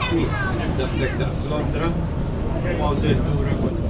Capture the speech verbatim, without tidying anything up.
Peace. Nibda b'sek daqs Londra, u għawdil dura